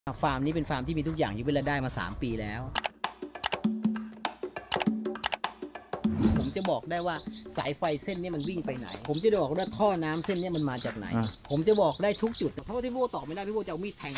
ฟาร์มนี้เป็นฟาร์มที่มีทุกอย่างอยู่เวลาได้มา3 ปีแล้วผมจะบอกได้ว่าสายไฟเส้นนี้มันวิ่งไปไหนผมจะบอกว่าท่อน้ำเส้นนี้มันมาจากไหนผมจะบอกได้ทุกจุดเพราะว่าที่พี่โบตอบไม่ได้พี่โบจะเอามีดแทง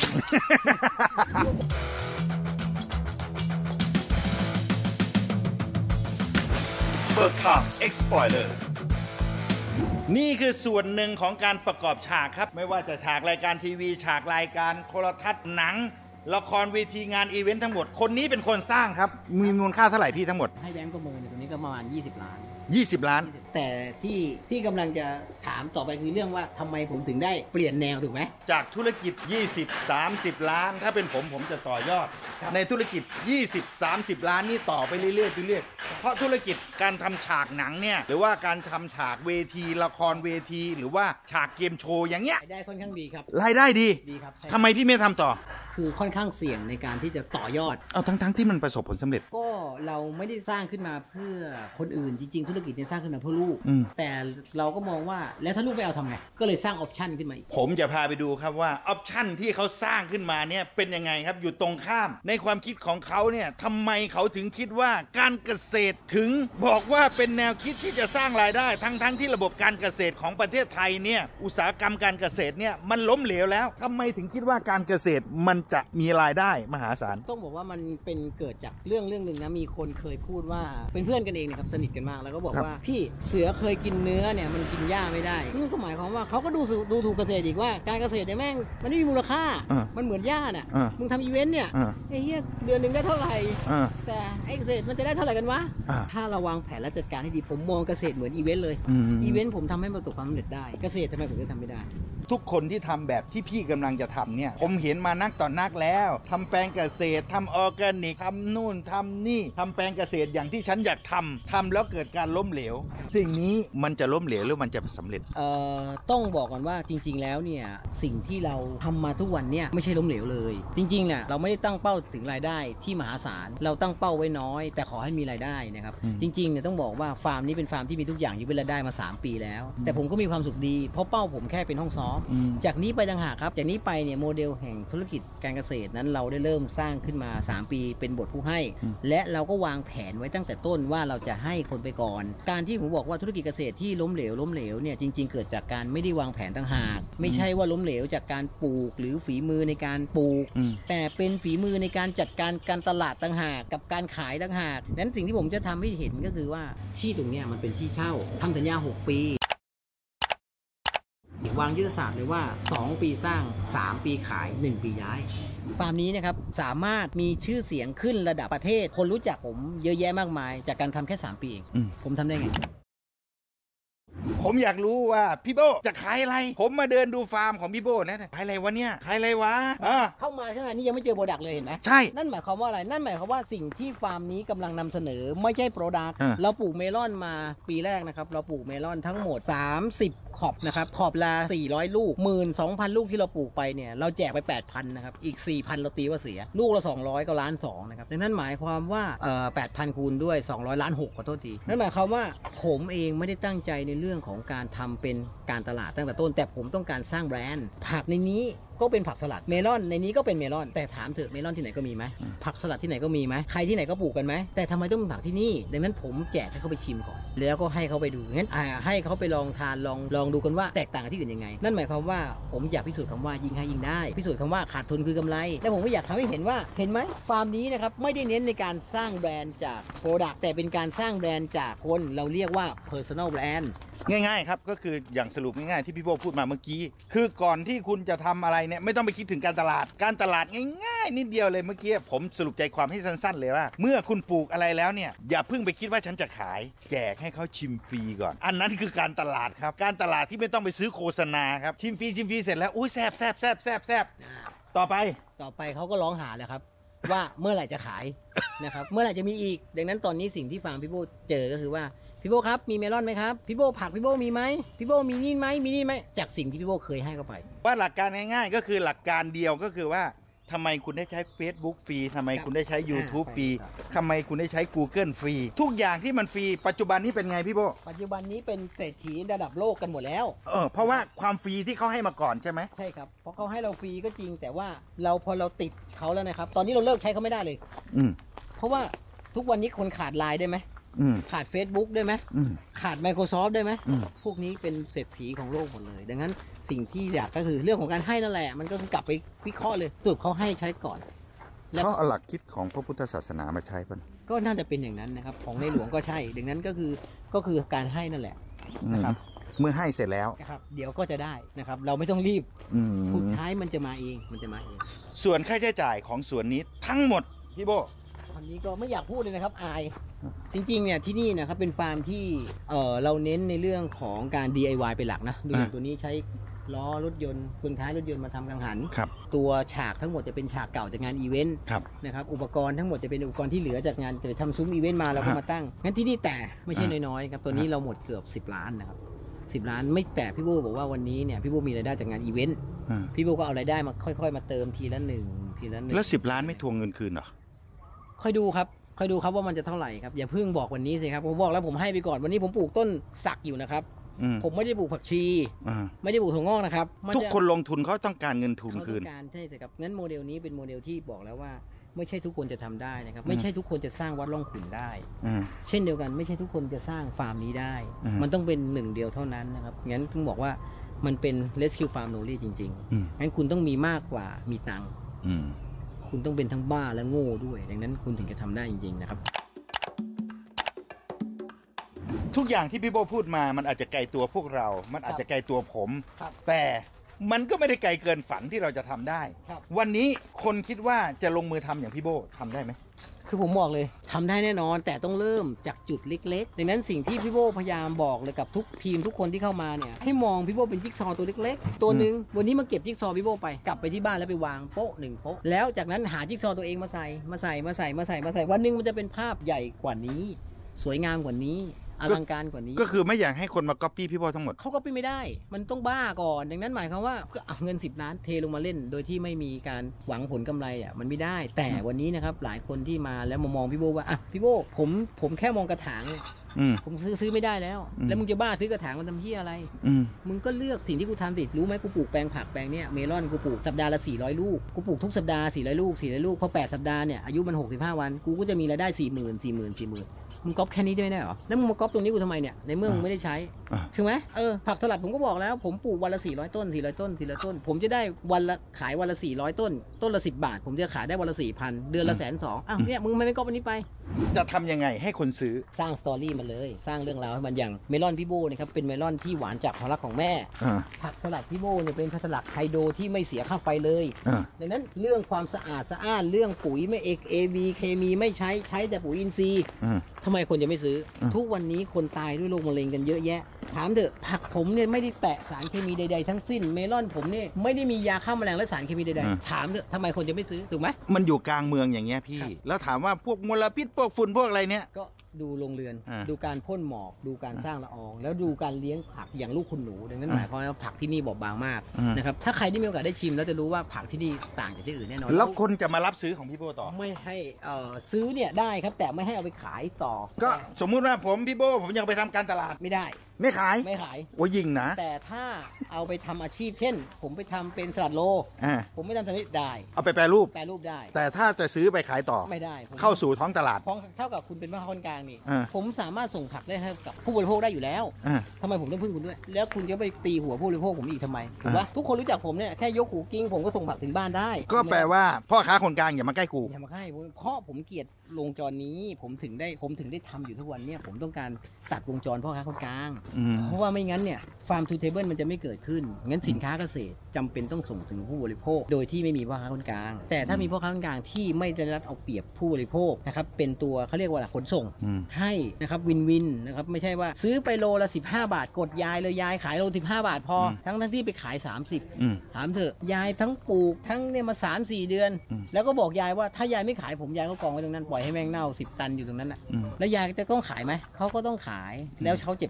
เบิกขับ Explorer นี่คือส่วนหนึ่งของการประกอบฉากครับไม่ว่าจะฉากรายการทีวีฉากรายการโทรทัศน์หนังละครเวทีงานอีเวนต์ทั้งหมดคนนี้เป็นคนสร้างครับมีมูลค่าเท่าไหร่พี่ทั้งหมดให้แบงก์ประเมินตรงนี้ก็ประมาณ20 ล้าน 20 ล้านแต่ที่กำลังจะถามต่อไปคือเรื่องว่าทำไมผมถึงได้เปลี่ยนแนวถูกไหมจากธุรกิจ20-30 ล้านถ้าเป็นผมจะต่อยอดในธุรกิจ20-30 ล้านนี่ต่อไปเรื่อยๆเพราะธุรกิจการทำฉากหนังเนี่ยหรือว่าการทำฉากเวทีละครเวทีหรือว่าฉากเกมโชว์อย่างเงี้ยรายได้ค่อนข้างดีครับรายได้ดีครับทำไมพี่ไม่ทำต่อคือค่อนข้างเสี่ยงในการที่จะต่อยอดเอาทั้งที่มันประสบผลสำเร็จก็เราไม่ได้สร้างขึ้นมาเพื่อคนอื่นจริงๆธุรกิจเนี่ยสร้างขึ้นมาเพื่อลูกแต่เราก็มองว่าแล้วถ้าลูกไม่เอาทำไงก็เลยสร้างออปชันขึ้นมาอีกผมจะพาไปดูครับว่าออปชันที่เขาสร้างขึ้นมาเนี่ยเป็นยังไงครับอยู่ตรงข้ามในความคิดของเขาเนี่ยทำไมเขาถึงคิดว่าการเกษตรถึงบอกว่าเป็นแนวคิดที่จะสร้างรายได้ทั้งที่ระบบการเกษตรของประเทศไทยเนี่ยอุตสาหกรรมการเกษตรเนี่ยมันล้มเหลวแล้วทำไมถึงคิดว่าการเกษตรมันจะมีรายได้มหาศาลต้องบอกว่ามันเป็นเกิดจากเรื่องหนึ่งนะมีคนเคยพูดว่าเป็นเพื่อนกันเองนะครับสนิทกันมากแล้วก็บอกว่าพี่เสือเคยกินเนื้อเนี่ยมันกินหญ้าไม่ได้นี่ก็หมายความว่าเขาก็ดูถูกเกษตรอีกว่าการเกษตรเนี่ยแม่งมันไม่มีมูลค่ามันเหมือนหญ้าน่ะมึงทำอีเวนต์เนี่ยไอ้เหี้ยเดือนหนึ่งได้เท่าไหร่แต่ไอ้เกษตรมันจะได้เท่าไหร่กันวะถ้าเราวางแผนและจัดการให้ดีผมมองเกษตรเหมือนอีเวนต์เลยอีเวนต์ผมทำให้ประสบความสำเร็จได้เกษตรทำไมผมจะทำไม่ได้ทุกคนที่ทำแบบที่พี่กำลังจะทำเนี่ยผมเห็นมานักต่อนักแล้วทำแปลงเกษตรทำออร์แกนิกทำนู่นทำนี่ทำแปลงเกษตรอย่างที่ฉันอยากทำแล้วเกิดการล้มเหลวสิ่งนี้มันจะล้มเหลวหรือมันจะสำเร็จต้องบอกก่อนว่าจริงๆแล้วเนี่ยสิ่งที่เราทำมาทุกวันเนี่ยไม่ใช่ล้มเหลวเลยจริงๆเนี่ยเราไม่ได้ตั้งเป้าถึงรายได้ที่มหาศาลเราตั้งเป้าไว้น้อยแต่ขอให้มีรายได้นะครับจริงๆเนี่ยต้องบอกว่าฟาร์มนี้เป็นฟาร์มที่มีทุกอย่างอยู่เป็นรายได้มา3 ปีแล้วแต่ผมก็มีความสุขดีเพราะเป้าผมแค่เป็นห้องซ้อมจากนี้ไปต่างหากครับจากนี้ไปเนี่ยโมเดลแห่งธุรกิจการเกษตรนั้นเราได้เริ่มสร้างขึ้นมา3 ปีเป็นบทผู้ให้และเราก็วางแผนไว้ตั้งแต่ต้นว่าเราจะให้คนไปก่อนการที่ผมบอกว่าธุรกิจเกษตรที่ล้มเหลวเนี่ยจริงๆเกิดจากการไม่ได้วางแผนต่างหากไม่ใช่ว่าล้มเหลวจากการปลูกหรือฝีมือในการปลูกแต่เป็นฝีมือในการจัดการตลาดต่างหากกับการขายต่างหากนั้นสิ่งที่ผมจะทำให้เห็นก็คือว่าที่ตรงนี้มันเป็นที่เช่าทำสัญญา6 ปีวางยุทธศาสตร์เลยว่า2 ปีสร้าง3 ปีขาย1 ปีย้ายฟาร์มนี้นะครับสามารถมีชื่อเสียงขึ้นระดับประเทศคนรู้จักผมเยอะแยะมากมายจากการทำแค่3 ปีเองผมทำได้ไงผมอยากรู้ว่าพี่โบจะขายอะไรผมมาเดินดูฟาร์มของพี่โบนะขายอะไรวะเนี่ยขายอะไรวะเข้ามาขนาดนี้ยังไม่เจอโปรดักต์เลยเห็นไหมใช่นั่นหมายความว่าอะไรนั่นหมายความว่าสิ่งที่ฟาร์มนี้กำลังนำเสนอไม่ใช่โปรดักต์เราปลูกเมลอนมาปีแรกนะครับเราปลูกเมลอนทั้งหมด30 ขอบนะครับขอบละ400 ลูก 12,000 ลูกที่เราปลูกไปเนี่ยเราแจกไป 8,000 นะครับอีก 4,000 เราตีว่าเสียลูกละ200ก็1.2 ล้านนะครับนั่นหมายความว่า8,000 คูณด้วย200.6 ล้านขอโทษทีนั่นหมายความว่าผมเองไม่ได้ตั้งใจในเรื่องของการทำเป็นการตลาดตั้งแต่ต้นแต่ผมต้องการสร้างแบรนด์ผักในนี้ก็เป็นผักสลัดเมลอนในนี้ก็เป็นเมลอนแต่ถามเถอะเมลอนที่ไหนก็มีไหมผักสลัดที่ไหนก็มีไหมใครที่ไหนก็ปลูกกันไหมแต่ทำไมต้องเป็นผักที่นี่ดังนั้นผมแจกให้เขาไปชิมก่อนแล้วก็ให้เขาไปดูงั้นให้เขาไปลองทานลองดูกันว่าแตกต่างที่อื่นยังไงนั่นหมายความว่าผมอยากพิสูจน์คำว่ายิ่งให้ยิ่งได้พิสูจน์คำว่าขาดทุนคือกำไรและผมก็อยากทำให้เห็นว่าเห็นไหมฟาร์มนี้นะครับไม่ได้เน้นในการสร้างแบรนด์จากโปรดักต์แต่เป็นการสร้างแบรนด์จากคนเราเรียกว่า personal brand ง่ายๆครับก็คืออย่างสรุปง่ายๆที่พี่โบพูดมาเมื่อกี้คือก่อนที่คุณจะทำอะไรเนี่ยไม่ต้องไปคิดถึงการตลาดง่ายๆนิดเดียวเลยเมื่อกี้ผมสรุปใจความให้สั้นๆเลยว่าเมื่อคุณปลูกอะไรแล้วเนี่ยอย่าเพิ่งไปคิดว่าฉันจะขายแจกให้เขาชิมฟรีก่อนอันนั้นคือการตลาดครับการตลาดที่ไม่ต้องไปซื้อโฆษณาครับชิมฟรีเสร็จแล้วอุ้ยแซ่บต่อไปเขาก็ร้องหาเลยครับว่าเมื่อไหร่จะขายนะครับเมื่อไหร่จะมีอีกดังนั้นตอนนี้สิ่งที่ฟาร์มพี่โบเจอก็คือว่าพี่โบครับมีเมลอนไหมครับพี่โบผักพี่โบมีไหมพี่โบมีนี่ไหมจากสิ่งที่พี่โบเคยให้เข้าไปว่าหลักการง่ายๆก็คือหลักการเดียวก็คือว่าทำไมคุณได้ใช้ Facebook ฟรีทำไมคุณได้ใช้ YouTube ฟรีครับทำไมคุณได้ใช้ Google ฟรีทุกอย่างที่มันฟรีปัจจุบันนี้เป็นไงพี่โบปัจจุบันนี้เป็นเศรษฐีระดับโลกกันหมดแล้วเพราะว่าความฟรีที่เขาให้มาก่อนใช่ไหมใช่ครับเพราะเขาให้เราฟรีก็จริงแต่ว่าพอเราติดเขาแล้วนะครับตอนนี้เราเลิกใช้เขาไม่ได้เลยอืมเพราะว่าทุกวันนี้คนขาดไลน์ได้ไหมอืมขาด Facebook ได้ไหมอืมขาด Microsoft ได้ไหมอืมพวกนี้เป็นเศรษฐีของโลกหมดเลย ดังนั้นสิ่งที่อยากก็คือเรื่องของการให้นั่นแหละมันก็คือกลับไปวิเคราะห์เลยสรุปเขาให้ใช้ก่อน แล้วเขาเอาหลักคิดของพระพุทธศาสนามาใช้ป่ะก็น่าจะเป็นอย่างนั้นนะครับของในหลวงก็ใช่ ดังนั้นก็คือการให้นั่นแหละ นะครับเมื่อให้เสร็จแล้วนะครับเดี๋ยวก็จะได้นะครับเราไม่ต้องรีบอืมสุดท้ายมันจะมาเองส่วนค่าใช้จ่ายของส่วนนี้ทั้งหมดพี่โบอันนี้ก็ไม่อยากพูดเลยนะครับอาย จริงๆเนี่ยที่นี่นะครับเป็นฟาร์มที่เราเน้นในเรื่องของการ DIY เป็นหลักนะดูอย่างตัวนี้ใช้ล้อรถยนต์เฟืองท้ายรถยนต์มาทำกังหันครับตัวฉากทั้งหมดจะเป็นฉากเก่าจากงานอีเวนต์ครับนะครับอุปกรณ์ทั้งหมดจะเป็นอุปกรณ์ที่เหลือจากงานเกิดทำซุ้มอีเวนต์มาเราก็มาตั้งงั้นที่นี่แต่ไม่ใช่น้อยๆครับตัวนี้เราหมดเกือบ10 ล้านนะครับ10 ล้านไม่แต่พี่โบบอกว่าวันนี้เนี่ยพี่โบมีรายได้จากงานอีเวนต์พี่โบก็เอารายได้มาค่อยๆมาเติมทีละหนึ่งแล้ว10 ล้านไม่ทวงเงินคืนเหรอค่อยดูครับว่ามันจะเท่าไหร่ครับอย่าเพิ่งบอกวันนี้สิครับผมบอกแล้วผมให้ไปก่อนวันนี้ผมปลูกต้นสักอยู่นะครับผมไม่ได้ปลูกผักชีไม่ได้ปลูกถั่วงอกนะครับทุกคนลงทุนเขาต้องการเงินทุนคืนเขาต้องการใช่ครับงั้นโมเดลนี้เป็นโมเดลที่บอกแล้วว่าไม่ใช่ทุกคนจะทำได้นะครับไม่ใช่ทุกคนจะสร้างวัดร่องขุ่นได้เช่นเดียวกันไม่ใช่ทุกคนจะสร้างฟาร์มนี้ได้มันต้องเป็นหนึ่งเดียวเท่านั้นนะครับงั้นต้องบอกว่ามันเป็น rescue farm knowledge จริงๆงั้นคุณต้องมีมากกว่ามีตังค์คุณต้องเป็นทั้งบ้าและโง่ด้วยดังนั้นคุณถึงจะทำได้จริงๆนะครับทุกอย่างที่พี่โบพูดมามันอาจจะไกลตัวพวกเรา มันอาจจะไกลตัวผมแต่มันก็ไม่ได้ไกลเกินฝันที่เราจะทำได้วันนี้คนคิดว่าจะลงมือทำอย่างพี่โบทำได้ไหมคือผมบอกเลยทำได้แน่นอนแต่ต้องเริ่มจากจุดเล็กๆดังนั้นสิ่งที่พี่โบพยายามบอกเลยกับทุกทีมทุกคนที่เข้ามาเนี่ยให้มองพี่โบเป็นจิ๊กซอว์ตัวเล็กๆตัวหนึ่งวันนี้มาเก็บจิ๊กซอว์พี่โบไปกลับไปที่บ้านแล้วไปวางโป๊ะ1โป๊ะแล้วจากนั้นหาจิ๊กซอว์ตัวเองมาใส่วันหนึ่งมันจะเป็นภาพใหญ่กว่านี้สวยงามกว่านี้อลังการกว่านี้ก็คือไม่อยากให้คนมาก๊อปปี้พี่โบทั้งหมดเขาก็ไม่ได้มันต้องบ้าก่อนดังนั้นหมายความว่าเอาเงิน10 ล้านเทลงมาเล่นโดยที่ไม่มีการหวังผลกำไรอ่ะมันไม่ได้แต่วันนี้นะครับหลายคนที่มาแล้วมามองพี่โบว่าอ่ะพี่โบผมแค่มองกระถางผมซื้อไม่ได้แล้วแล้วมึงจะบ้าซื้อกระถางมันทำเหี้ยอะไรมึงก็เลือกสิ่งที่กูทำสิรู้ไหมกูปลูกแปลงผักแปลงเนี้ยเมลอนกูปลูกสัปดาห์ละ400 ลูกกูปลูกทุกสัปดาห์400 ลูกพอ8 สัปดาห์เนี่ยอายุมัน65 วันกูก็จะมีรายได้ 40,000มึงก๊อปแค่นี้ได้ไหมเหรอแล้วมึงมาก๊อปตรงนี้กูทำไมเนี่ยในเมื่อมึงไม่ได้ใช้ใช่ไหมผักสลัดผมก็บอกแล้วผมปลูกวันละ400 ต้นผมจะได้ขายวันละ400 ต้นละ10 บาทผมจะขายได้วันละ 4,000 เดือนละ120,000อ้าวเนี่ยมึงไม่ก๊อปอันนี้ไปจะทำยังไงให้คนซื้อสร้างสตอรี่มาเลยสร้างเรื่องราวให้มันอย่างเมลอนพี่โบนะครับเป็นเมลอนที่หวานจากความรักของแม่ผักสลัดพี่โบเนี่ยเป็นผักสลัดไฮโดรที่ไม่เสียค่าไฟเลยดังนั้นเรื่องความสะอาดสะอ้านเรื่องปุ๋ยไม่AVเคมีไม่ใช้แต่ปุ๋ยอินทรีย์ทำไมคนจะไม่ซื้อทุกวันนี้คนตายด้วยโรคมะเร็งกันเยอะแยะถามเถอะผักผมเนี่ยไม่ได้แตะสารเคมีใดๆทั้งสิ้นเมลอนผมเนี่ยไม่ได้มียาฆ่าแมลงและสารเคมีใดๆถามเถอะทำไมคนจะไม่ซื้อถูกไหมมันอยู่กลางเมืองอย่างเงี้ยพี่แล้วถามว่าพวกมลพิษพวกฝุ่นพวกอะไรเนี่ยก็ดูโรงเรือนดูการพ่นหมอกดูการสร้างละอองแล้วดูการเลี้ยงผักอย่างลูกคุณหนูดังนั้นหมายความว่าผักที่นี่บอบบางมากนะครับถ้าใครที่มีโอกาสได้ชิมแล้วจะรู้ว่าผักที่นี่ต่างจากที่อื่นแน่นอนแล้วคนจะมารับซื้อของพี่โบต่อไม่ให้ซื้อเนี่ยได้ครับแต่ไม่ให้เอาไปขายต่อก็สมมุติว่าผมพี่โบผมอยากไปทำการตลาดไม่ได้ไม่ขายโอ้ยิงนะแต่ถ้าเอาไปทำอาชีพเช่นผมไปทำเป็นสลัดโลผมไม่ทำสลัดได้เอาไปแปรรูปได้แต่ถ้าจะซื้อไปขายต่อไม่ได้เข้าสู่ท้องตลาดเท่ากับคุณเป็นพ่อค้าคนกลางนี่ผมสามารถส่งผักได้ให้กับผู้บริโภคได้อยู่แล้วทำไมผมต้องพึ่งคุณด้วยแล้วคุณจะไปตีหัวผู้บริโภคผมอีกทำไมถูกปะทุกคนรู้จักผมเนี่ยแค่ยกหูกิ้งผมก็ส่งผักถึงบ้านได้ก็แปลว่าพ่อค้าคนกลางอย่ามาใกล้กูอย่ามาใกล้เพราะผมเกลียดวงจรนี้ผมถึงได้ทำอยู่ทุกวันเนี่ยผมต้องการตัดวงจรพ่อค้าคนกลางเพราะว่าไม่งั้นเนี่ยฟาร์มทูเทเบิลมันจะไม่เกิดขึ้นงั้นสินค้าเกษตรจำเป็นต้องส่งถึงผู้บริโภคโดยที่ไม่มีพ่อค้าคนกลางแต่ถ้ามีพ่อค้าคนกลางที่ไม่ได้รัดเอาเปรียบผู้บริโภคนะครับเป็นตัวเขาเรียกว่าขนส่งให้นะครับวินนะครับไม่ใช่ว่าซื้อไปโลละ15 บาทกดยายเลยยายขายโล15 บาทพอทั้งที่ไปขาย30ถามเถอะยายทั้งปลูกทั้งเนี่ยมา 3-4 เดือนแล้วก็บอกยายว่าถ้ายายไม่ขายผมยายก็กองไว้ตรงนั้นปล่อยให้แมงเน่า10 ตันอยู่ตรงนั้นนะแล้วยายจะต้องขายไหมเขาก็ต้องขายแล้วเขาเจ็บช้ำน้ำใจ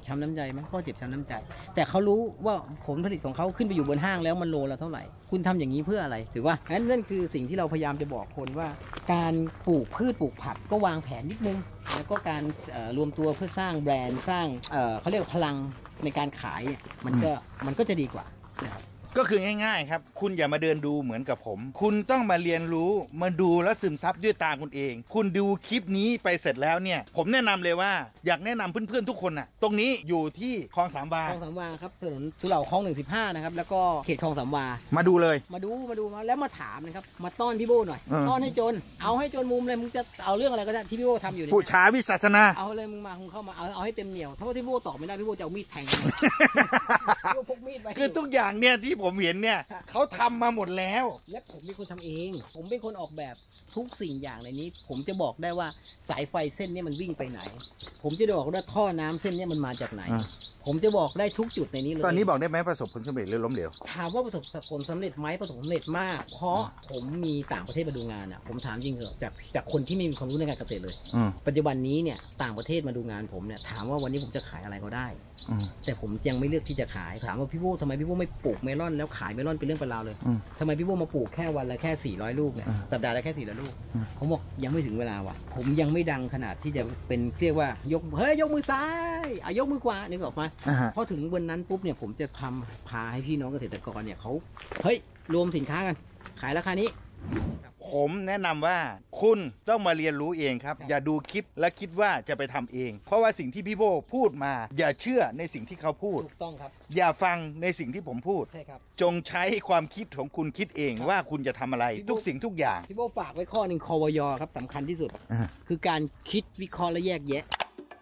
ใดไหมก็เจ็บช้ำน้ำใจแต่เขารู้ว่าผลผลิตของเขาขึ้นไปอยู่บนห้างแล้วมันโลละเท่าไหร่คุณทำอย่างนี้เพื่ออะไรถือว่านั่นคือสิ่งที่เราพยายามจะบอกคนว่าการปลูกพืชปลูกผักก็วางแผนนิดนึงแล้วก็การรวมตัวเพื่อสร้างแบรนด์สร้างเขาเรียกพลังในการขายมันก็จะดีกว่าก็คือง่ายๆครับคุณอย่ามาเดินดูเหมือนกับผมคุณต้องมาเรียนรู้มาดูและซึมซับด้วยตาคุณเองคุณดูคลิปนี้ไปเสร็จแล้วเนี่ยผมแนะนำเลยว่าอยากแนะนำเพื่อนๆทุกคนน่ะตรงนี้อยู่ที่คลองสามวาครับถนนสุเหร่าคลอง115นะครับแล้วก็เขตคลองสามวามาดูเลยมาดูแล้วมาถามนะครับมาต้อนพี่โบ้หน่อยต้อนให้จนเอาให้จนมุมเลยมึงจะเอาเรื่องอะไรก็ได้ที่พี่โบ้ทำอยู่ผู้ชาวิสัชนาเอาเลยมึงมาเข้ามาเอาให้เต็มเหนียวถ้าว่าพี่โบ้ตอบไม่ได้พี่โบ้จะเอามีดแทงพี่โบ้พกมีดไปคือทุกอย่างเนี่ยที่ผมเห็นเนี่ยเขาทำมาหมดแล้วและผมเป็นคนทำเองผมเป็นคนออกแบบทุกสิ่งอย่างในนี้ผมจะบอกได้ว่าสายไฟเส้นนี้มันวิ่งไปไหนผมจะบอกว่าท่อน้ำเส้นนี้มันมาจากไหนผมจะบอกได้ทุกจุดในนี้เลยตอนนี้บอกได้ไหมประสบผลสำเร็จหรือล้มเหลวถามว่าประสบผลสำเร็จไหมประสบผลสำเร็จมากเพราะผมมีต่างประเทศมาดูงานอ่ะผมถามจริงเหรอจากคนที่ไม่มีความรู้ในการเกษตรเลยปัจจุบันนี้เนี่ยต่างประเทศมาดูงานผมเนี่ยถามว่าวันนี้ผมจะขายอะไรก็ได้แต่ผมยังไม่เลือกที่จะขายถามว่าพี่โบ้ทำไมพี่โบ้ไม่ปลูกเมลอนแล้วขายเมลอนเป็นเรื่องเป็นราวเลยทำไมพี่โบ้มาปลูกแค่วันละแค่400ลูกเนี่ยสัปดาห์ละแค่400ลูกผมบอกยังไม่ถึงเวลาว่ะผมยังไม่ดังขนาดที่จะเป็นเรียกว่ายกมือซ้ายยกมือขวานึกออกไหมพอถึงวันนั้นปุ๊บเนี่ยผมจะพาให้พี่น้องเกษตรกรเนี่ยเขารวมสินค้ากันขายราคานี้ผมแนะนำว่าคุณต้องมาเรียนรู้เองครับอย่าดูคลิปและคิดว่าจะไปทำเองเพราะว่าสิ่งที่พี่โบพูดมาอย่าเชื่อในสิ่งที่เขาพูดถูกต้องครับอย่าฟังในสิ่งที่ผมพูดใช่ครับจงใช้ความคิดของคุณคิดเองว่าคุณจะทำอะไรทุกสิ่งทุกอย่างพี่โบฝากไว้ข้อหนึ่งควยครับสำคัญที่สุดคือการคิดวิเคราะห์และแยกแยะ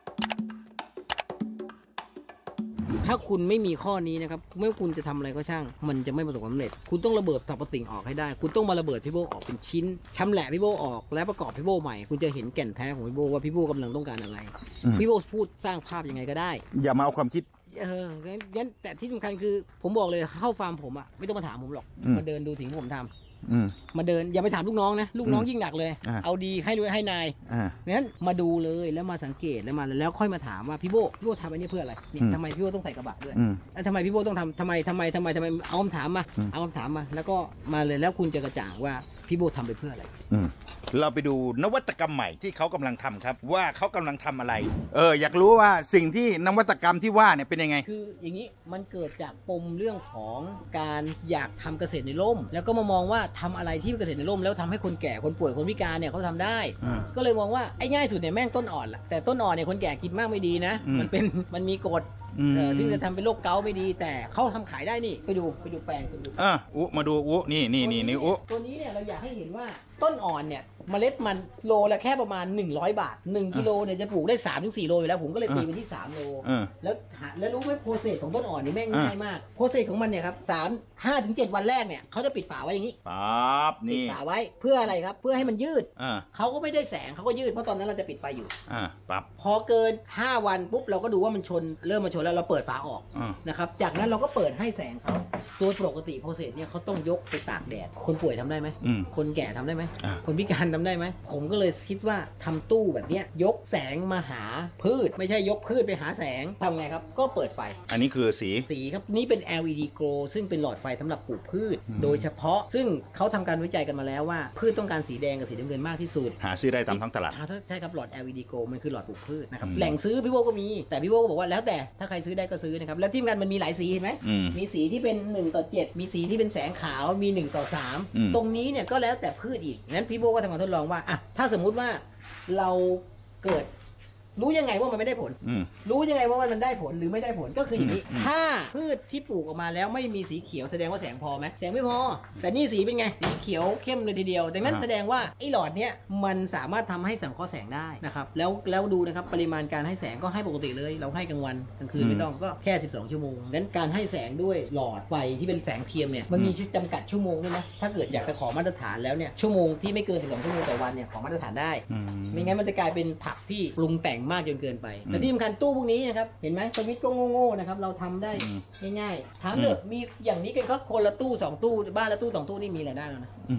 ถ้าคุณไม่มีข้อนี้นะครับไม่ว่าคุณจะทำอะไรก็ช่างมันจะไม่ประสบความสำเร็จคุณต้องระเบิดสรรพสิ่งออกให้ได้คุณต้องมาระเบิดพี่โบออกเป็นชิ้นชำแหละพี่โบออกและประกอบพี่โบใหม่คุณจะเห็นแก่นแท้ของพี่โบว่าพี่โบกำลังต้องการอะไรพี่โบพูดสร้างภาพยังไงก็ได้อย่ามาเอาความคิดงั้นแต่ที่สำคัญคือผมบอกเลยเข้าฟาร์มผมอ่ะไม่ต้องมาถามผมหรอกมาเดินดูสิ่งที่ผมทำมาเดินอย่าไปถามลูกน้องนะลูกน้องยิ่งหนักเลยเอาดีให้รวยให้นายงั้นมาดูเลยแล้วมาสังเกตแล้วค่อยมาถามว่าพี่โบทำอันนี้เพื่ออะไรนี่ทำไมพี่โบต้องใส่กระบะด้วยทำไมพี่โบต้องทำไมเอาคำถามมาแล้วก็มาเลยแล้วคุณจะกระจ่างว่าพี่โบทำไปเพื่ออะไรเราไปดูนวัตกรรมใหม่ที่เขากำลังทำครับว่าเขากำลังทำอะไรอยากรู้ว่าสิ่งที่นวัตกรรมที่ว่าเนี่ยเป็นยังไงคืออย่างนี้มันเกิดจากปมเรื่องของการอยากทำเกษตรในร่มแล้วก็มามองว่าทำอะไรที่เกษตรในร่มแล้วทำให้คนแก่คนป่วยคนพิการเนี่ยเขาทำได้ก็เลยมองว่าไอ้ง่ายสุดเนี่ยแม่งต้นอ่อนแหละแต่ต้นอ่อนเนี่ยคนแก่กินมากไม่ดีนะมันมีกฎที่จะทำเป็นโรคเกาต์ไม่ดีแต่เขาทำขายได้นี่ไปดูแปลงไปดูมาดูนี่ตัวนี้เนี่ยเราอยากให้เห็นว่าต้นอ่อนเนี่ยเมล็ดมันโลละแค่ประมาณ100 บาท1กิโลเนี่ยจะปลูกได้ 3-4 โลอยู่แล้วผมก็เลยตีไปที่3 โลแล้วรู้ไหมโปรเซสของต้นอ่อนนี่แม่งง่ายมากโปรเซสของมันเนี่ยครับ5-7 วันแรกเนี่ยเขาจะปิดฝาไว้อย่างนี้ปิดฝาไว้เพื่ออะไรครับเพื่อให้มันยืดเขาก็ไม่ได้แสงเขาก็ยืดเพราะตอนนั้นเราจะปิดไฟอยู่พอเกิน5 วันปุ๊บเราก็ดูว่ามันเริ่มมาชนแล้วเราเปิดฝาออกนะครับจากนั้นเราก็เปิดให้แสงเขาตัวปกติโปรเซสเนี่ยเขาต้องยกไปตากแดดคนป่วยทำได้ไหมคนแก่ทำได้ไหมคนพิการทำได้ไหมผมก็เลยคิดว่าทำตู้แบบนี้ยกแสงมาหาพืชไม่ใช่ยกพืชไปหาแสงทำไงครับก็เปิดไฟอันนี้คือสีครับนี่เป็น LED Glow ซึ่งเป็นหลอดไฟสำหรับปลูกพืชโดยเฉพาะซึ่งเขาทำการวิจัยกันมาแล้วว่าพืชต้องการสีแดงกับสีน้ำเงินมากที่สุดหาซื้อได้ตามท้องตลาดใช่ครับหลอด LED Glow มันคือหลอดปลูกพืชนะครับแหล่งซื้อพี่โบก็มีแต่พี่โบก็บอกว่าแล้วแต่ถ้าใครซื้อได้ก็ซื้อนะครับแล้วที่มันมีหลายสีเห็นไหมมีสีที่เป็น1:7มีสีที่เป็นแสงขาวมี1:3ตรงนี้เนี่ยก็แล้วแต่พืชอีกงั้นพี่โบก็ทำการทดลองว่าถ้าสมมุติว่าเราเกิดรู้ยังไงว่ามันไม่ได้ผลรู้ยังไงว่ามันได้ผลหรือไม่ได้ผลก็คืออย่างนี้ถ้าพืชที่ปลูกออกมาแล้วไม่มีสีเขียวแสดงว่าแสงพอไหมแสงไม่พอแต่นี่สีเป็นไงสีเขียวเข้มเลยทีเดียวดังนั้นแสดงว่าไอ้หลอดเนี้ยมันสามารถทำให้สังเคราะห์แสงได้นะครับแล้วดูนะครับปริมาณการให้แสงก็ให้ปกติเลยเราให้กลางวันกลางคืนไม่ต้องก็แค่12 ชั่วโมงงั้นการให้แสงด้วยหลอดไฟที่เป็นแสงเทียมเนี่ยมันมีจำกัดชั่วโมงด้วยนะถ้าเกิดอยากจะขอมาตรฐานแล้วเนี่ยชั่วโมงที่ไม่เกิน12 ชั่วโมงต่อวันเนี่ยขอมาตรฐานได้ไม่งั้นมันจะกลายเป็นผักที่ปรุงแต่งมากจนเกินไปและที่สำคัญตู้พวกนี้นะครับเห็นไหมสวิตช์ก็โง่ๆนะครับเราทำได้ง่ายๆถามเถอะมีอย่างนี้กันก็คนละตู้2 ตู้บ้านละตู้2 ตู้นี่มีรายได้แล้วนะ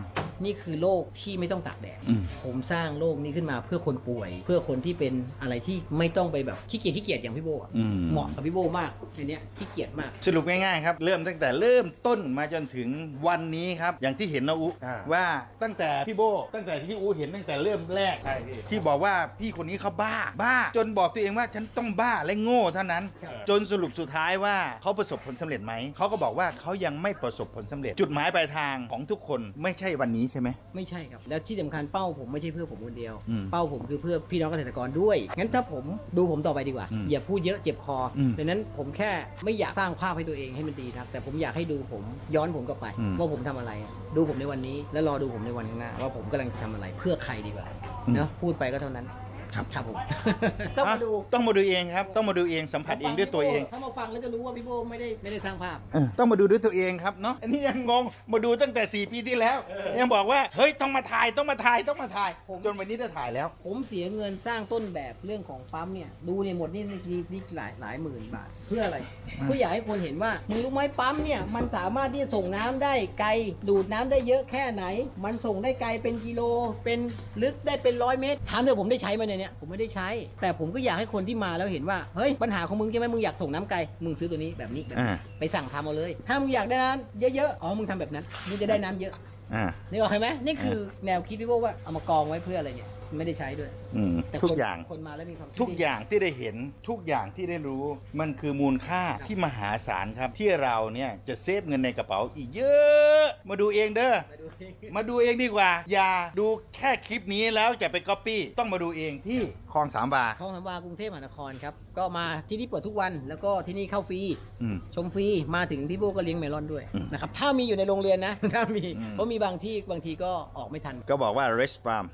นี่คือโลกที่ไม่ต้องตากแดดผมสร้างโลกนี้ขึ้นมาเพื่อคนป่วย เพื่อคนที่เป็นอะไรที่ไม่ต้องไปแบบขี้เกียจอย่างพี่โบเหมาะกับพี่โบมากอันเนี้ยขี้เกียจมากสรุปง่ายๆครับเริ่มตั้งแต่เริ่มต้นมาจนถึงวันนี้ครับอย่างที่เห็นนะอุว่าตั้งแต่พี่โบตั้งแต่ที่อุเห็นตั้งแต่เริ่มแรกที่บอกว่าพี่คนนี้เขาบ้าจนบอกตัวเองว่าฉันต้องบ้าและโง่เท่านั้นจนสรุปสุดท้ายว่าเขาประสบผลสำเร็จไหมเขาก็บอกว่าเขายังไม่ประสบผลสำเร็จจุดหมายปลายทางของทุกคนไม่ใช่วันนี้ใช่ไหมไม่ใช่ครับแล้วที่สำคัญเป้าผมไม่ใช่เพื่อผมคนเดียวเป้าผมคือเพื่อพี่น้องเกษตรกรด้วยงั้นถ้าผมดูผมต่อไปดีกว่าอย่าพูดเยอะเจ็บคอดังนั้นผมแค่ไม่อยากสร้างภาพให้ตัวเองให้มันดีนะแต่ผมอยากให้ดูผมย้อนผมกลับไปว่าผมทำอะไรดูผมในวันนี้แล้วรอดูผมในวันข้างหน้าว่าผมกำลังทำอะไรเพื่อใครดีกว่าเนาะพูดไปก็เท่านั้นครับผมต้องมาดูเองครับต้องมาดูเองสัมผัสเองด้วยตัวเองถ้ามาฟังแล้วจะรู้ว่าพี่โบไม่ได้สร้างภาพต้องมาดูด้วยตัวเองครับเนาะอันนี้ยังงงมาดูตั้งแต่4 ปีที่แล้วยังบอกว่าเฮ้ยต้องมาถ่ายจนวันนี้ได้ถ่ายแล้วผมเสียเงินสร้างต้นแบบเรื่องของปั๊มเนี่ยดูเนี่ยหมดนี่หลายหมื่นบาทเพื่ออะไรเพื่ออยากให้คนเห็นว่ามึงรู้ไหมปั๊มเนี่ยมันสามารถที่จะส่งน้ำได้ไกลดูดน้ำได้เยอะแค่ไหนมันส่งได้ไกลเป็นกิโลเป็นลึกได้เป็น100 เมตรถามเถอะผมได้ใช้ไหมเนี่ยผมไม่ได้ใช้แต่ผมก็อยากให้คนที่มาแล้วเห็นว่าเฮ้ยปัญหาของมึงใช่ไหมมึงอยากส่งน้ำไกลมึงซื้อตัวนี้แบบนี้ไปสั่งทำเอาเลยถ้ามึงอยากได้น้ำเยอะๆมึงทำแบบนั้นมึงจะได้น้ำเยอะนี่ออกไหมนี่คือแนวคิดพี่โบว่าเอามากองไว้เพื่ออะไรเนี่ยไม่ได้ใช้ด้วยทุกอย่างคนมาแล้วมีความทุกอย่างที่ได้เห็นทุกอย่างที่ได้รู้มันคือมูลค่าที่มหาศาลครับที่เราเนี่ยจะเซฟเงินในกระเป๋าอีกเยอะมาดูเองเด้อมาดูเองดีกว่าอย่าดูแค่คลิปนี้แล้วจะไปก๊อปปี้ต้องมาดูเองที่คลอง3 วากรุงเทพมหานครครับก็มาที่นี่เปิดทุกวันแล้วก็ที่นี่เข้าฟรีชมฟรีมาถึงพี่โบก็เลี้ยงเมลอนด้วยนะครับถ้ามีอยู่ในโรงเรียนนะถ้ามีเพราะมีบางทีก็ออกไม่ทันก็บอกว่า Rescue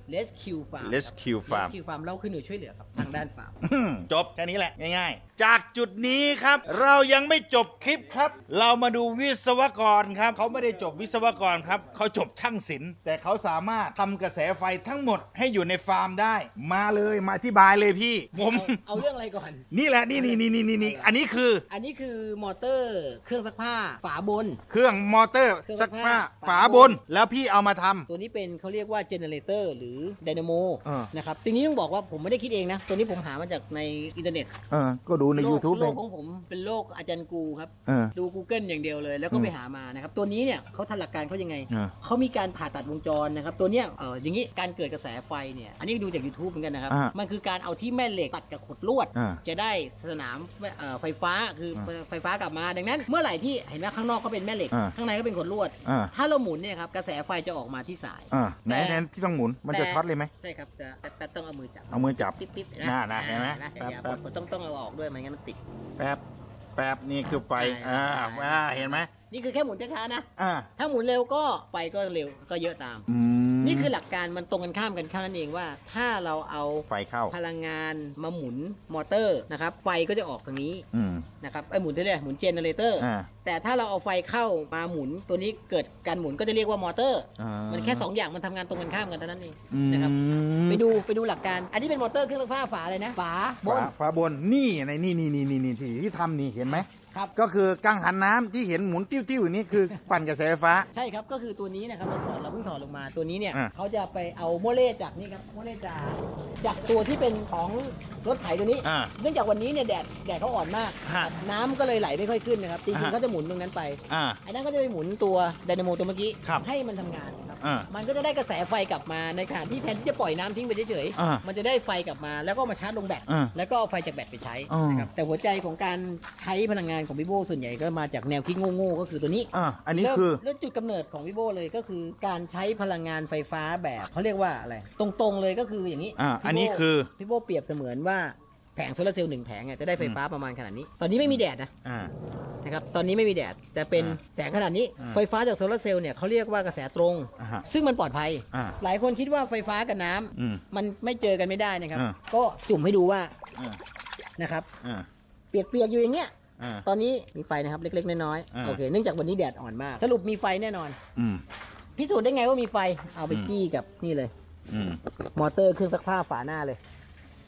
Farm เราคือหน่วยช่วยเหลือครับทางด้านฟาร์มจบแค่นี้แหละง่ายๆจากจุดนี้ครับเรายังไม่จบคลิปครับเรามาดูวิศวกรครับเขาไม่ได้จบวิศวกรครับเขาจบช่างศิลป์แต่เขาสามารถทำกระแสไฟทั้งหมดให้อยู่ในฟาร์มได้มาเลยมาอธิบายเลยพี่ผมเอาเรื่องอะไรก่อนนี่แหละนี่อันนี้คือมอเตอร์เครื่องซักผ้าฝาบนเครื่องมอเตอร์ซักผ้าฝาบนแล้วพี่เอามาทำตัวนี้เป็นเขาเรียกว่าเจเนเรเตอร์หรือไดนาโมนะครับทีนี้ต้องบอกว่าผมไม่ได้คิดเองนะตัวนี้ผมหามาจากในอินเทอร์เน็ตก็ดูใน YouTube โลกของผมเป็นโลกอาจารย์กูครับดู Google อย่างเดียวเลยแล้วก็ไปหามานะครับตัวนี้เนี่ยเขาทันหลักการเขายังไงเขามีการผ่าตัดวงจรนะครับตัวเนี้ยอย่างนี้การเกิดกระแสไฟเนี่ยอันนี้ดูจาก YouTube เหมือนกันนะครับมันคือการเอาที่แม่เหล็กตัดกับขดลวดจะได้สนามไฟฟ้าคือไฟฟ้ากลับมาดังนั้นเมื่อไหร่ที่เห็นว่าข้างนอกเขาเป็นแม่เหล็กข้างในก็เป็นขดลวดถ้าเราหมุนเนี่ยครับกระแสไฟจะออกมาที่สายไหนที่ต้องหมุนมันจะช็อตเลยไหมใช่ครับจะแป๊บต้องเอามือจับปิ๊บนะเห็นไหมต้องเอาออกด้วยไม่งั้นมันติดแป๊บนี่คือไฟเห็นไหมนี่คือแค่หมุนช้าๆนะถ้าหมุนเร็วก็ไฟก็เร็วก็เยอะตามนี่คือหลักการมันตรงกันข้ามกันแค่นั้นเองว่าถ้าเราเอาไฟเข้าพลังงานมาหมุนมอเตอร์นะครับไฟก็จะออกทางนี้นะครับหมุนได้เลยหมุนเจเนเรเตอร์แต่ถ้าเราเอาไฟเข้ามาหมุนตัวนี้เกิดการหมุนก็จะเรียกว่ามอเตอร์มันแค่2อย่างมันทำงานตรงกันข้ามกันเท่านั้นเองนะครับไปดูหลักการอันนี้เป็นมอเตอร์เครื่องซักผ้าฝาอะไรนะฝาบนนี่ในนี่ที่ทำนี่เห็นไหมก็คือกังหันน้ำที่เห็นหมุนติ้วๆอย่างนี้คือปั่นกระแสไฟฟ้าใช่ครับก็คือตัวนี้นะครับเราเพิ่งถอดลงมาตัวนี้เนี่ยเขาจะไปเอาโมเลจากนี่ครับโมเลจากตัวที่เป็นของรถไถตัวนี้เนื่องจากวันนี้เนี่ยแดดเขาอ่อนมากน้ำก็เลยไหลไม่ค่อยขึ้นนะครับจริงๆเขาจะหมุนตรงนั้นไปไอ้นั่นก็จะไปหมุนตัวไดนาโมตัวเมื่อกี้ให้มันทำงานครับมันก็จะได้กระแสไฟกลับมาในขณะที่แทนที่จะปล่อยน้ำทิ้งไปเฉยๆมันจะได้ไฟกลับมาแล้วก็มาชาร์จลงแบตแล้วก็เอาไฟจากแบตไปใช้นะครับแต่หัวใจของการใช้พลังงานของพี่โบส่วนใหญ่ก็มาจากแนวคิดโง่ๆก็คือตัวนี้อันนี้คือแล้วจุดกำเนิดของพี่โบเลยก็คือการใช้พลังงานไฟฟ้าแบบเขาเรียกว่าอะไรตรงๆเลยก็คืออย่างนี้อันนี้คือพี่โบเปรียบเสมือนว่าแผงโซลาร์เซลล์1แผงจะได้ไฟฟ้าประมาณขนาดนี้ตอนนี้ไม่มีแดดนะครับตอนนี้ไม่มีแดดแต่เป็นแสงขนาดนี้ไฟฟ้าจากโซลาร์เซลล์เนี่ยเขาเรียกว่ากระแสตรงซึ่งมันปลอดภัยหลายคนคิดว่าไฟฟ้ากับน้ำมันไม่เจอกันไม่ได้นะครับก็จุ่มให้ดูว่านะครับเปียกๆอยู่อย่างเงี้ยตอนนี้มีไฟนะครับเล็กๆน้อยๆโอเคเนื่องจากวันนี้แดดอ่อนมากสรุปมีไฟแน่นอนพิสูจน์ได้ไงว่ามีไฟเอาไปจี้กับนี่เลยมอเตอร์เครื่องซักผ้าฝาหน้าเลย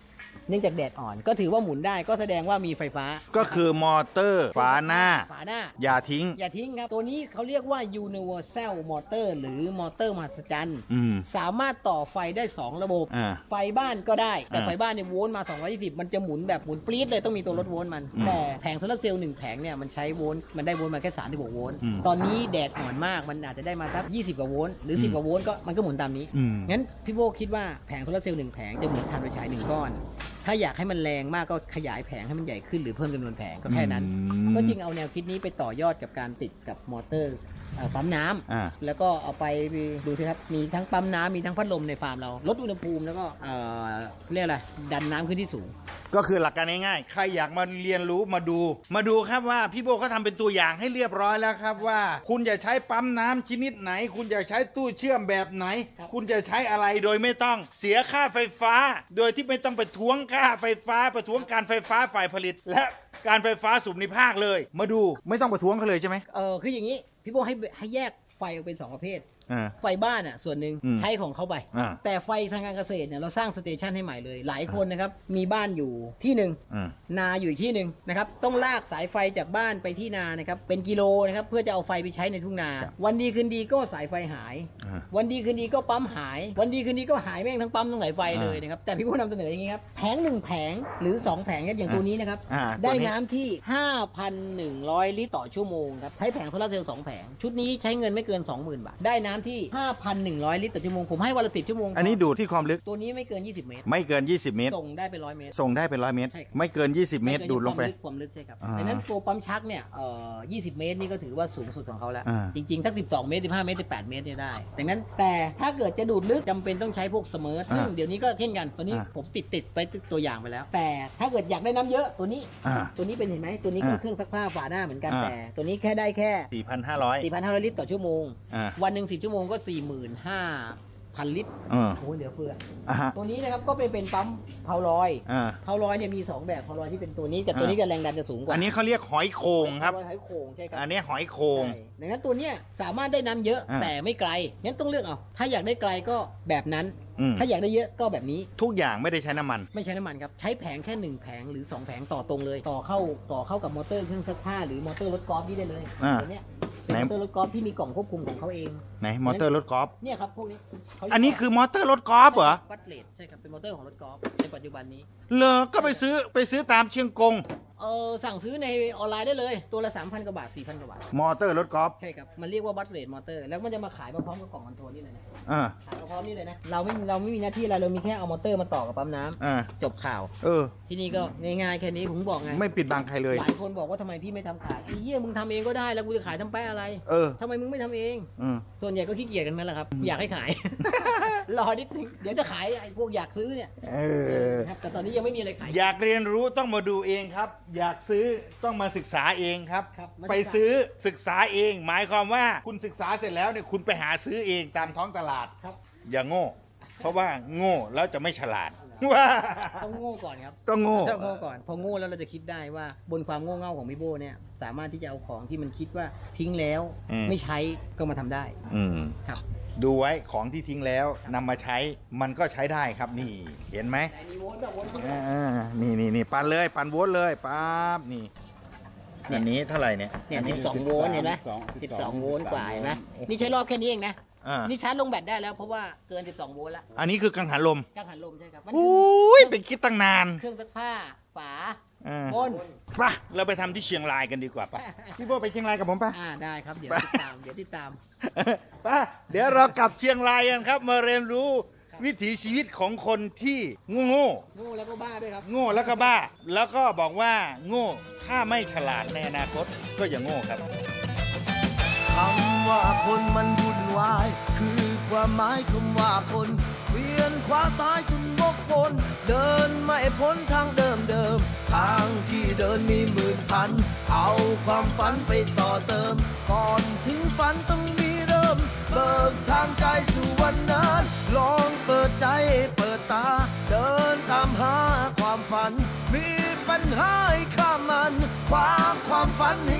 เนื่องจากแดดอ่อนก็ถือว่าหมุนได้ก็แสดงว่ามีไฟฟ้าก็คือมอเตอร์ฝาหน้าอย่าทิ้งครับตัวนี้เขาเรียกว่า Universal Motor หรือมอเตอร์มหัศจรรย์สามารถต่อไฟได้2ระบบไฟบ้านก็ได้แต่ไฟบ้านเนี่ยโวลต์มา220มันจะหมุนแบบหมุนปรี๊ดเลยต้องมีตัวลดโวลต์มันแต่แผงโซลาร์เซลล์1แผงเนี่ยมันใช้โวลต์มันได้โวลต์มาแค่36โวลต์ตอนนี้แดดอ่อนมากมันอาจจะได้มาสัก20กว่าโวลต์หรือ10กว่าโวลต์ก็มันก็หมุนตามนี้งั้นพี่โบคิดว่าแผงโซลาร์เซลล์1แผงจะเหมือนถ่านไฟฉาย1ก้อนถ้าอยากให้มันแรงมากก็ขยายแผงให้มันใหญ่ขึ้นหรือเพิ่มจำนวนแผงก็แค่นั้นก็จริงเอาแนวคิดนี้ไปต่อยอดกับการติดกับมอเตอร์ปั๊มน้ำแล้วก็เอาไปดูสิครับมีทั้งปั๊มน้ำมีทั้งพัดลมในฟาร์มเราลดอุณหภูมิแล้วก็เรียกอะไรดันน้ำขึ้นที่สูงก็คือหลักการง่ายๆใครอยากมาเรียนรู้มาดูครับว่าพี่โบเขาทำเป็นตัวอย่างให้เรียบร้อยแล้วครับว่าคุณจะใช้ปั๊มน้ำชนิดไหนคุณจะใช้ตู้เชื่อมแบบไหนคุณจะใช้อะไรโดยไม่ต้องเสียค่าไฟฟ้าโดยที่ไม่ต้องไปทวงค่าไฟฟ้าประท้วงการไฟฟ้าฝ่ายผลิตและการไฟฟ้าส่วนภูมิภาคเลยมาดูไม่ต้องประท้วงเขาเลยใช่ไหมคืออย่างนี้พี่โบให้แยกไฟออกเป็น2ประเภทไฟบ้านส่วนหนึ่งใช้ของเขาไปแต่ไฟทางการเกษตรเนี่ยเราสร้างสเตชันให้ใหม่เลยหลายคนนะครับมีบ้านอยู่ที่หนึ่งนาอยู่อีกที่หนึ่งนะครับต้องลากสายไฟจากบ้านไปที่นานะครับเป็นกิโลนะครับเพื่อจะเอาไฟไปใช้ในทุ่งนาวันดีคืนดีก็สายไฟหายวันดีคืนดีก็ปั๊มหายวันดีคืนดีก็หายแม่งทั้งปั๊มทั้งสายไฟเลยนะครับแต่พี่ผู้นำเสนออย่างนี้ครับแผง1แผงหรือ2แผงอย่างตัวนี้นะครับได้น้ำที่ 5,100 ลิตรต่อชั่วโมงครับใช้แผงโซลาร์เซลล์2แผงชุดนี้ใช้เงินไม่เกิน 20,000 บาทได้น้ำที่ 5,100 ลิตรต่อชั่วโมงผมให้วันละ10ชั่วโมงอันนี้ดูที่ความลึกตัวนี้ไม่เกิน20เมตรไม่เกิน20เมตรส่งได้เป็น100เมตรส่งได้เป็น100เมตรไม่เกิน20เมตรดูดลงไปความลึกใช่ครับดังนั้นตัวปั๊มชักเนี่ย20เมตรนี่ก็ถือว่าสูงสุดของเขาแล้วจริงๆถ้า12เมตร15เมตร18เมตรเนี่ยได้ดังนั้นแต่ถ้าเกิดจะดูดลึกจำเป็นต้องใช้พวกเสมอซึ่งเดี๋ยวนี้ก็เช่นกันตัวนี้ผมติดไปตัวอย่างไปแล้วแต่ถ้าเกิดอยากได้น้ำเยอะตัวนี้เป็นเห็นไหมตัวนี้ก็เครื่องซักผ้าฝาหน้าเหมือนกันแต่ตัวนี้แค่ได้แค่4,500 ลิตรต่อชั่วโมงวันหนึ่ง10ชั่วโมงก็45,000 ลิตรโอ้ยเหลือเฟือตัวนี้นะครับก็เป็นปั๊มเพาลอยเนี่ยมี2แบบเพาลอยที่เป็นตัวนี้แต่ตัวนี้กับแรงดันจะสูงกว่าอันนี้เขาเรียกหอยโข่งครับหอยโข่งใช่ครับอันนี้หอยโข่งดังนั้นตัวเนี้ยสามารถได้น้ำเยอะแต่ไม่ไกลงั้นต้องเลือกเอาถ้าอยากได้ไกลก็แบบนั้นถ้าอยากได้เยอะก็แบบนี้ทุกอย่างไม่ได้ใช้น้ำมันไม่ใช้น้ำมันครับใช้แผงแค่1แผงหรือ2แผงต่อตรงเลยต่อเข้ากับมอเตอร์เครื่องซักผ้าหรือมอเตอร์รถกอล์ฟนี่ได้เลยตัวเนี้ยเป็นมอเตอร์รถกอล์ฟที่มีกล่องควบคุมของเขาเองไหนมอเตอร์รถกอล์ฟเนี่ยครับพวกนี้อันนี้คือมอเตอร์รถกอล์ฟเหรอบัตเลตใช่ครับเป็นมอเตอร์ของรถกอล์ฟในปัจจุบันนี้เหรอก็ไปซื้อตามเชียงกงสั่งซื้อในออนไลน์ได้เลยตัวละ 3,000 กว่าบาท 4,000 กว่าบาทมอเตอร์รถกอล์ฟใช่ครับมันเรียกว่าบัตเลตมอเตอร์แล้วมันจะมาขายมาพร้อมกับกล่องคอนโทรลนี่เลยนะขายมาพร้อมนี่เลยนะเราไม่มีหน้าที่อะไรเรามีแค่เอามอเตอร์มาต่อกับปั๊มน้ำจบข่าวที่นี่ก็ง่ายๆแค่นี้ผมบอกไงไม่ปิดบังใครเลยหลายคนบอกว่าทำไมพี่ไม่ทำขายไอ้เหี้ยมึงทำเองก็ได้แล้วกูจะขายทำแป๊ะอะไรทำไมมึงไม่ทำเองส่วนใหญ่ก็ขี้เกียจกันไหมล่ะครับอยากให้ขายรอนิดนึงเดี๋ยวจะขายไอ้พวกอยากซื้อเนี่ยแต่ตอนนี้ยังไม่มีอะไรขายอยากเรียนรู้ต้องมาดูเองครับอยากซื้อต้องมาศึกษาเองครับไปซื้อศึกษาเองหมายความว่าคุณศึกษาเสร็จแล้วเนี่ยคุณไปหาซื้อเองตามท้องตลาดอย่าโง่เพราะว่าโง่แล้วจะไม่ฉลาดว่าต้องโง่ก่อนครับต้องโง่ก่อนพอโง่แล้วเราจะคิดได้ว่าบนความโง่เง่าของพี่โบเนี่ยสามารถที่จะเอาของที่มันคิดว่าทิ้งแล้วไม่ใช้ก็มาทำได้ครับดูไว้ของที่ทิ้งแล้วนำมาใช้มันก็ใช้ได้ครับนี่เห็นไหมนี่ปั่นเลยปั่นโวลต์เลยปั๊บนี่อันนี้เท่าไหร่เนี่ย 12 โวลต์เห็นไหม12 โวลต์กว่าเห็นไหมนี่ใช้รอบแค่นี้เองนะนี่ชาร์จลงแบตได้แล้วเพราะว่าเกิน12 โวลต์แล้วอันนี้คือกังหันลมใช่ครับโอ้ยเป็นคิดตั้งนานเครื่องซักผ้าฝาบนป่ะเราไปทำที่เชียงรายกันดีกว่าป่ะพี่โบไปเชียงรายกับผมป่ะได้ครับเดี๋ยวติดตามป่ะเดี๋ยวเรากลับเชียงรายกันครับมาเรียนรู้วิถีชีวิตของคนที่โง่แล้วก็บ้าด้วยครับโง่แล้วก็บ้าแล้วก็บอกว่าโง่ถ้าไม่ฉลาดในอนาคตก็อย่าโง่ครับคำว่าคนมันวุ่นวายคือความหมายคำว่าคนเวียนขวาซ้ายจนวกวนเดินไม่พ้นทางเดิมทางที่เดินมีหมื่นพันเอาความฝันไปต่อเติมก่อนถึงฝันต้องมีเริ่มเบิกทางใจสู่วันนั้นลองเปิดใจเปิดตาเดินตามหาความฝันมีปัญหาให้ข้ามมันความฝันให้